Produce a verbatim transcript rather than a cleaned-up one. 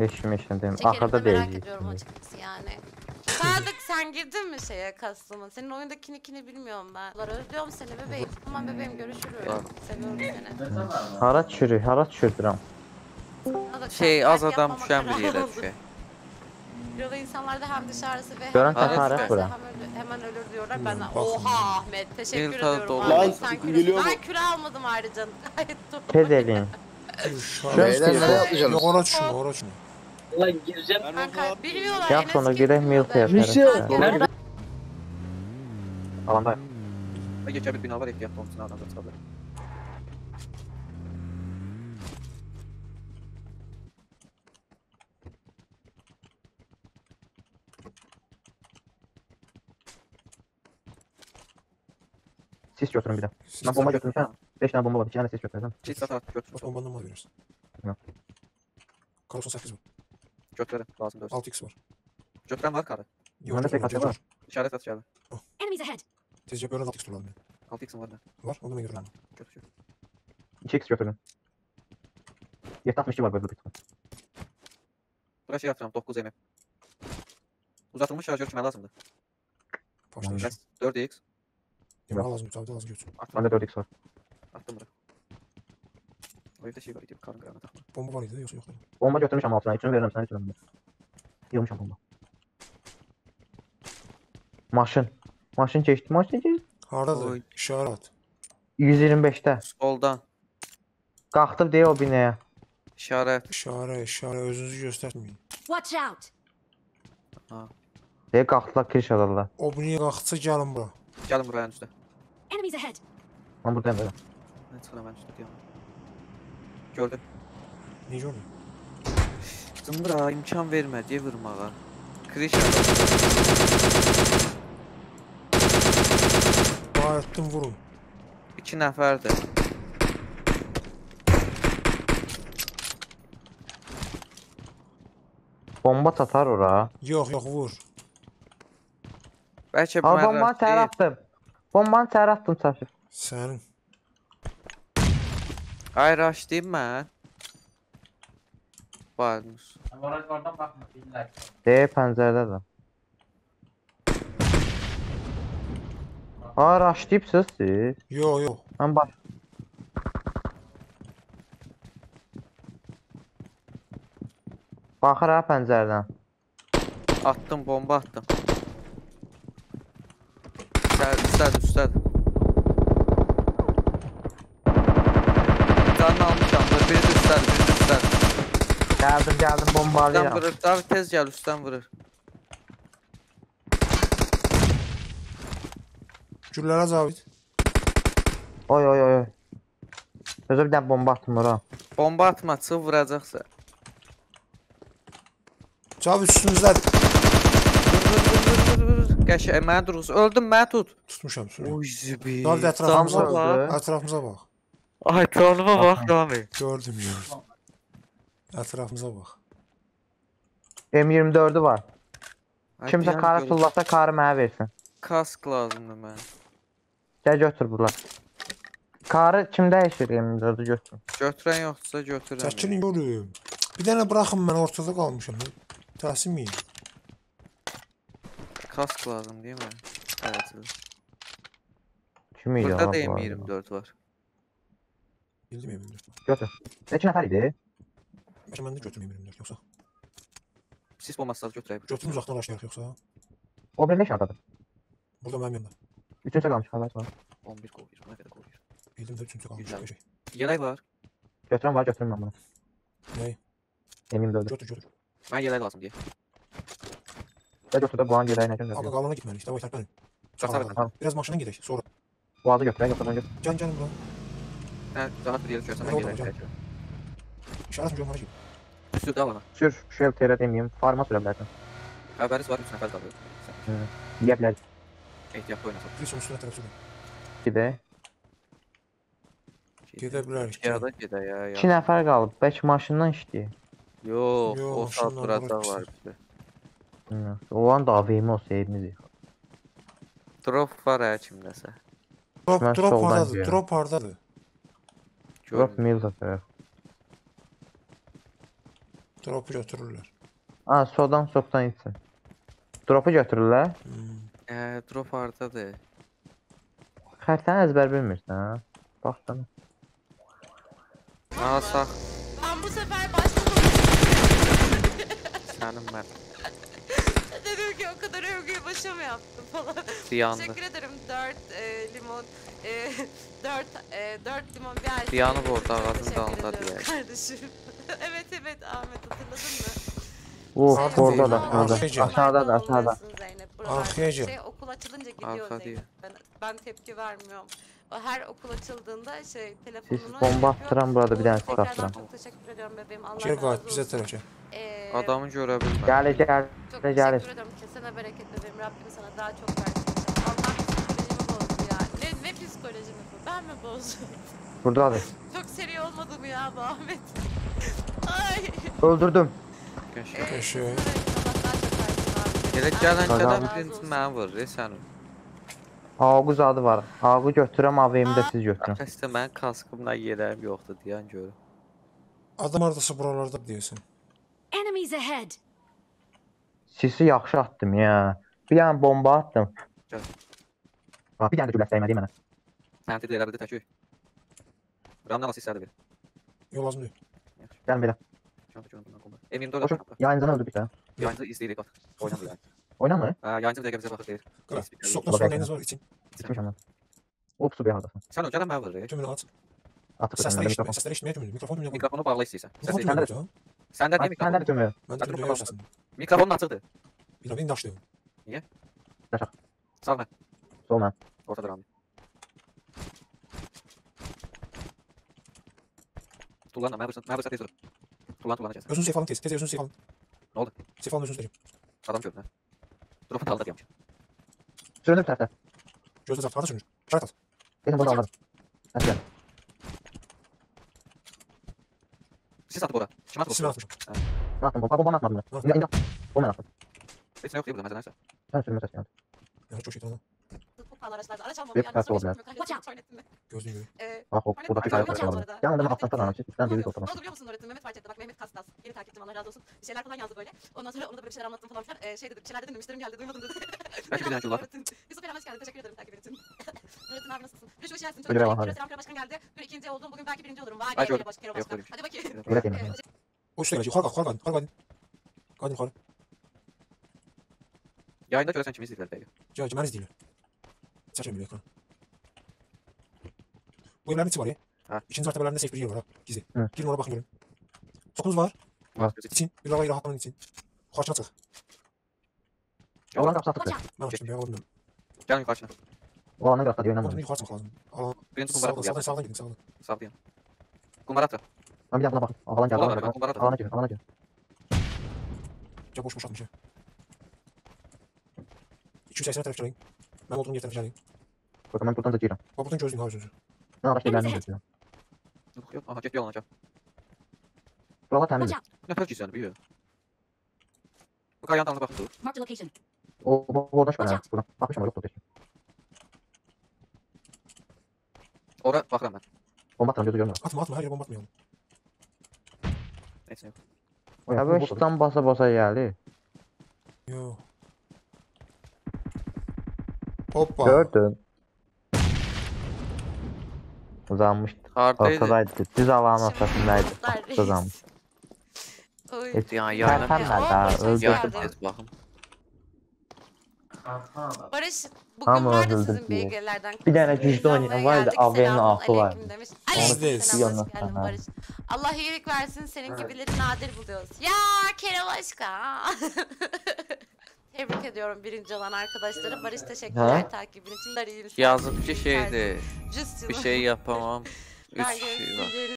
Eşim eşim dedim. Şekerimi de Ahırda merak değil. ediyorum açıkçası yani. Sadık sen girdin mi şeye kastımı? Senin oyundaki nickini bilmiyorum ben. Ulan özlüyorum seni bebeğim. Tamam bebeğim görüşürüz. Seviyorum seni. Hara çürü, hara çürdürəm. Sadık, Şey sen az kalp adam yapmama düşen bir karar yere aldın. düşüyor. Burada insanlarda hem dışarısı ve Görən hem sən içerisi tarif varsa bura. hemen, ölür, hemen ölür diyorlar. Ben de Bakın. oha Ahmet teşekkür Bir tadı ediyorum. dolu. Ahmet, Lan, sen küre, geliyor mu? ben küre almadım ayrıca. Gayet doğru. Tez eləyin. Beyler nereye Yok atlayacaksınız? ora düşme, ora düşme. Ulan gireceğim. Kanka bilmiyorlar. Gel Enes sonra kim girək bilmiyordu. milk yapar. Michel, Nerede? Alandayım. Geçer bir bina var ehtiyatlı olsun adam da çıkabilir. Sis götürün bir də. Mən bomba götürmüşəm. beş dənə bomba var, iki dənə sis götürəcəm. Çiz saat götür. Bak bombandan var verirsin. Yok. Kar doksan sekiz var. Götürelim lazım dört. altı x var. Götüren var karı. Yok, Bende tek yok, atıyor yok. var. İşaret at içeride. Enemies ahead. Tezce böyle altı x turladım ben. altı x'im var da. Var, onu da görürüm. Götür. iki x götürün. yeddi altmış iki var burada bir tane. Buraya şey yapacağım dokuz mm. Uzatılmış şarjör kime lazımdı? Başlayış. Yes. dört x. Yemana lazım, müsaade lazım götür. Bende dört x var. Attım buraya. O evde şey var idi karın kayağına takma. Bomba var idi, yoksa yok dedim. Bomba götürmüşəm altına, üçünü verirəm sənə, üçünü. Yığmışam bomba. Maşın. Maşın keçdi, maşın keçdi. Haradadır? Oy. İşaret. yüz iyirmi beşdə. Soldan. Qalxdım deyə o binaya. İşaret. İşare, işare, özünüzü göstermeyin. Watch out. Deyə qalxdılar, kiriş alırlar. O bunu qalxsa gəlin bura. Gelin buraya en üstte. Enemies ahead. Mən buradayım belə. Ben çıkıyorum en üstte diyorum. Gördüm. Niye gördün? Zımbıra imkan verme diye vurmağa. Kriş Bayırttım vurun. iki nəfərdir. Bomba çatar ora. Yok yok vur. Bəlkə bu Al bombanı mərrəf səhər deyil. atdım. Bombanı səhər atdım Safir. Senin. Ay raşlayayım mən. Varmış. Deyə pəncərədədir. Aa, raşlayıbsınız siz. Yok yok. Mən baş... Baxır ha pəncərədən. Attım bomba attım. Üstədir üstədir üstədir. Canını almışam. Biri də üstədir biri də üstədir. Gəldim, gəldim, Üstdən bombalayıram. vurur. Daha tez gəl üstdən vurur. Güllərə Cavid. Oy, oy, oy. Özə bir dənə bomba attım ora. Bomba atma çıx vuracaqsa. Cavid üstünüzdədir. Vur vur vur vur vur. Qəşəng mənə durğuz. Öldüm mənə tut. Tutmuşam sürüyorum. Oy zibi. Cavid ətrafımıza Canıma bak. bax. Ətrafımıza bak. Ay canıma bax Rami. Gördüm gördüm. Ətrafımıza bak. M iyirmi dördü var. Ay, Kimsə bir an karı görüm. tullasa karı mənə versin. Kask lazımdır mənə. Gəl götür bunlar. Karı kim dəyişir M iyirmi dördü götür. Götürən yoxsa götürəm. Çəkilin görüm. Bir dənə buraxın mən ortada qalmışam. Təhsil miyim? Kask lazım değil mi? Evet. Kim idi Burada ha da bu M arada? iyirmi dört var. Bildim eminim dört. Götür. Neçə nəfər idi? Bəlkə mən də götürməyim eminim dört yoxsa. Sis bombası götürək. Götürüm uzaqdan aşağıya yoxsa. O bir ne şartadır? Burada mənim yanımda. Üçüncü qalmış xəbər var. on bir qol bir. Buna qədər qol bir. Bildim də üçüncü qalmış. Güzel. Şey. Yelək var. Götürəm var, götürüm mən bunu. Nəyi? M iyirmi dördü. Götür götür. Mən yelək lazım deyə. Və götür də bu an gedəyinə Aga götür. qalana gitməliyik. Davay tərpənin. Çatar. Tamam. Biraz maşına gedək. Sonra. Bu adı götürək, yoxsa mən götür. Can canım bura. Mən rahat bir yerə görsən mən Oldu, yelək oldu. çəkirəm. İşarət mi görmənə git. Üstü də var. Sür, şu terə deməyim, farma sürə bilərsən. Xəbəriz var üç nəfər qalır. Yeyə bilərik. Ehtiyatlı oynasın. Wilson üstünə tərəf sürün. Gedək. Gedə bilərik. Ya da gedə ya. İki nəfər qalıb, bəlkə maşından işləyir. Yox, Yox, o saat maşından duracaq duracaq. var bizdə. Hı. O an da A V M olsa evimiz. Drop var hə kimdəsə. Drop Mən drop soldan hardadır? gidiyorum. Drop hardadır? Drop Görmürəm. Mills tərəf. Dropu götürürlər. Ha sodan soktan içsin. Drop'u götürürlər. Hmm. Eee drop hardadır? Xərtəni əzbər bilmirsən ha. Bax sana. Aa sağ. Ben bu sefer başladım. Sənin mən. Dedim ki o kadar övgüyü başa mı yaptım falan. Ziyanlı. Teşekkür ederim. dört e, limon, e, dört e, dört limon bir ay. Ziyanı bu orada, ağzın Teşekkür dalında ediyorum diye. Kardeşim. evet evet Ahmet hatırladın mı? Uf Arka orada değil, da orada. arka. Aşağıda da aşağıda. Olmuyorsun Zeynep. Buralar Arkaya gel. şey okul açılınca gidiyor Arka Zeynep. değil. Ben, ben tepki vermiyorum. O her okul açıldığında şey Siz telefonunu bomba yapıyor. attıran burada bir tane silah Tekrardan attıran. çok teşekkür ediyorum bebeğim. Allah Gel razı qayıt bizə olsun. tərəf gəl. Ee, Adamı görə bilməm. Gəl gəl. Çok Gel, teşekkür gel. ederim. Kesene bereket bebeğim. Rabbim sana daha çok versin. Allah psikolojimi bozdu ya. Ne, ne psikolojimi bu? Ben mi bozdum? Buradadır. Çok seri olmadı mı ya bu Ahmet? Ay. Öldürdüm. Qəşəng. Qəşəng. Elə gələn Qazan. gələn birincisi mənə vurur, e, sənin. Ağız adı var. Ağı götürəm, A V M'də siz götürün. Xəstə mənim kaskımla yerəm yoxdur deyən görür. Adam hardasa buralarda deyəsən. Enemies ahead! Sisi yaxşı attım ya. Bir dənə bomba attım. Gəl. Bax bir dənə də güllə dəymədi mənə. Mənim də elə bildi təkü. Ramdan nasıl istədi bir. Yox lazım deyil. Gəlin belə. Şöyle şöyle bundan qollar. M yirmi dörd Koşun. atdım. Yayıncını öldürdük də. Yayıncı izləyirik bax. Oynandı yani. Oynamı? Ha, yayıncı bir dəqiqə bizə baxır deyir. Qara. Speaker Sokdan Bak, sonra bak. nəyiniz var için? Çıxmışam mən. Of su bir hardasın. Sən o gələn mənə vurur. e. Tümünü aç. Atıb Səsləri səsləri eşitmə. mikrofon. Səsləri eşitməyə tümünü. Mikrofon tümünü. Mikrofonu bağla istəyirsən. Mikrofon Səs Səndə tümünü. də- Mikrofon. Səndə niyə Ay, Səndə də mikrofon? kömür. Mən də duyuyor səsini. Mikrofonun açıqdır. Bir indi açdım. Sağ mən. Sol mən. Orta duram. Tulanla mən vursan, mən vursan tez dur. Tulan tulana gəl. Özünü seyf alın tez. Tez özünü seyf alın. Ne oldu? Seyf alın özünüzü deyim. Adam gördün ha. Drop'un dalında diyormuş. Süründüm tərəfdə. Gözünü zart. Harada sürünür? Şart at. Benim burada anladım. Hadi gel. Siz atıb ora. Kim atıb? Silah atmışım. Ne yaptın? Bomba bomba atmadım ben. İndi indi. Bomba attım. Heç nə yox deyil burada məncə nəysə. Sen sürünme ses geldi. Yani çok şeytan adam. Bu pahalı araçlarda araç almam Bir yani. ters Sonra olabilir. hiç bilmiyorum. Kahrolsun, tuvaletimi. Gözünü görüyor. Ee, Bak o buradaki Tuvalet- kayıp Tuvalet- var. Yanında alttan falan açık. Ben Ne düğüz oldu otomatik. biliyor musun Nurettin? Mehmet fark etti. Bak Mehmet Kastas. Yeni takipçim Allah razı olsun. Bir şeyler falan yazdı böyle. Ondan sonra ona da böyle bir şeyler anlattım falan filan. Ee, şey dedi. Bir şeyler dedim de müşterim geldi. Duymadım dedi. Belki bir dahaki yollar. Nurettin. Yusuf İrem hoş geldin. Teşekkür ederim takip için. Nurettin abi nasılsın? Bir hoş geldin. Çok Öyle iyi. devam, hadi. Selam Kira Başkan geldi. Bir ikinci oldum. Bugün belki birinci olurum. Vay Ay, be. gördüm. Kira Baş- Kira Yok, Başkan. öyle bir Hadi bakayım. Öyle değil Ee, mi? O üstüne gelecek. Yukarı kalk. Yukarı kalk. Yukarı kalk. Kalk yukarı. Yayında görəsən kimi izləyirlər dəqiq. Gel gel. Ben izleyeyim. Çəkəm bir ekran. Bu evlerin içi var ya. Ha. İkinci mertebelerinde safe bir yer var ha. Gizli. Hı. Girin oraya bakın görün. Sokunuz var. Var. İçin. Bir lavayı rahatlamanın için. Yukarı çık. Oğlan kapısı attık. Ben açtım. Ben alalım. Gəlin yuxarı. O anı qıraqda deyil. Oradan Oynamadım. yukarı çıkmak lazım. Aa, Birinci kumbara sağdan, atıb sağdan, gəlin. sağdan gidin. Sağdan. Sağ deyəm. Kumbara atır. Ben bir daha buna bakayım. Ağalan geldi. Oğlan Ağalan bak, kumbara geldi. atır. Ağalan geldi. Ağalan geldi. Gel boş boş atmış ya. iki yüz seksene tərəf gəlin. Mən olduğum yer tərəf gəlin. Bakın ben buradan da girəm. Bax buradan gözləyin ha özünüzü. Ne araç şeylerini götürüyorum. Yox, yox. Aha, get yollanacaq. Buralar təmizdir. Nə fərq gizlənir, büyüyor. Bu qayanın dalına baxın dur. Marked a location. O bu- oradan şüphelenen. Buradan. Bakmışım o yoktu. kesin. Ora baxıram mən. Bomba atıram gözü görmüyor. Atma atma her yere bomba atmayalım. Neyse yox. Ya böyle şıktan basa basa geldi. Yo. Hoppa. Gördüm. Uzanmıştı. Hardaydı. Ortadaydı. Düz alanın Şimdi ortasındaydı. Kurtlar Reis. Uzanmış. Oy. Hiç Yani Sen yayına sen bir- ver daha. Olmuş, Öldürdüm. geldi. Yayına tez baxım. Barış bugün Tam var da öldürdük sizin diye. bilgilerden. Bir tane konuşuyoruz. cüzde oynayan Almaya vardı, geldik, A V M'nin selamun altı vardı. aleyküm demiş. Onu Aleyküm değil, selam, hoş yanına geldin sana. Barış. Allah iyilik versin, senin gibileri nadir buluyoruz. Ya Kerem Başkan. Tebrik ediyorum birinci olan arkadaşları. Barış teşekkürler Ha? takibin için. İyiyim, sen Yazıb ki iyisin, şeydir. Cüz Bir canım. şey yapamam. Üç Ben şey var. gözüm